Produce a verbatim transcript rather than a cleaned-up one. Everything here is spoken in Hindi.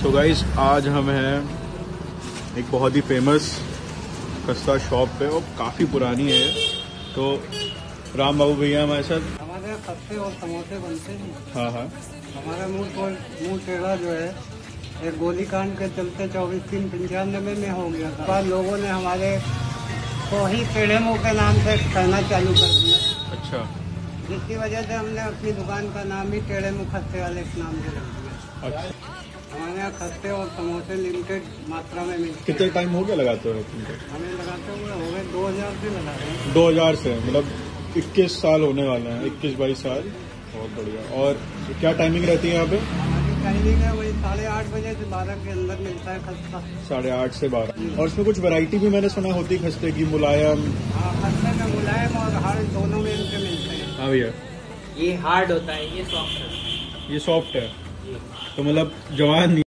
सो गाइस आज हम हैं एक बहुत ही फेमस खस्ता शॉप पे और काफ़ी पुरानी है। तो राम बाबू भैया हमारे साथ। हमारे यहाँ खस्ते और समोसे बनते हैं। हाँ हाँ। हमारा मुंह मुंह टेढ़ा जो है एक गोली कांड के चलते चौबीस तीन पंचानवे में हो गया था। बाद लोगों ने हमारे को ही टेढ़े मुंह के नाम से कहना चालू कर दिया। अच्छा। जिसकी वजह से हमने अपनी दुकान का नाम ही टेढ़े मुंह खस्ते वाले के नाम से रख दिया। अच्छा। हमारे यहाँ खस्ते और समोसे लिमिटेड मात्रा में मिलते हैं। कितने टाइम हो गया लगाते हो तुमको? हमें लगाते हुए हो गए दो हजार से लगा रहे हैं। दो हजार से मतलब इक्कीस साल होने वाले हैं, इक्कीस बाईस साल। बहुत बढ़िया। और क्या टाइमिंग रहती है यहाँ पे? हमारी टाइमिंग है वही साढ़े आठ बजे से बारह के अंदर मिलता है खस्ता। साढ़े आठ से बारह। और इसमें कुछ वैरायटी भी मैंने सुना होती है खस्ते की, मुलायम। हाँ, खस्ते में मुलायम और हार्ड दोनों में इनके मिलते हैं। हाँ भैया। ये हार्ड होता है, ये सॉफ्ट है। ये सॉफ्ट है तो मतलब जवान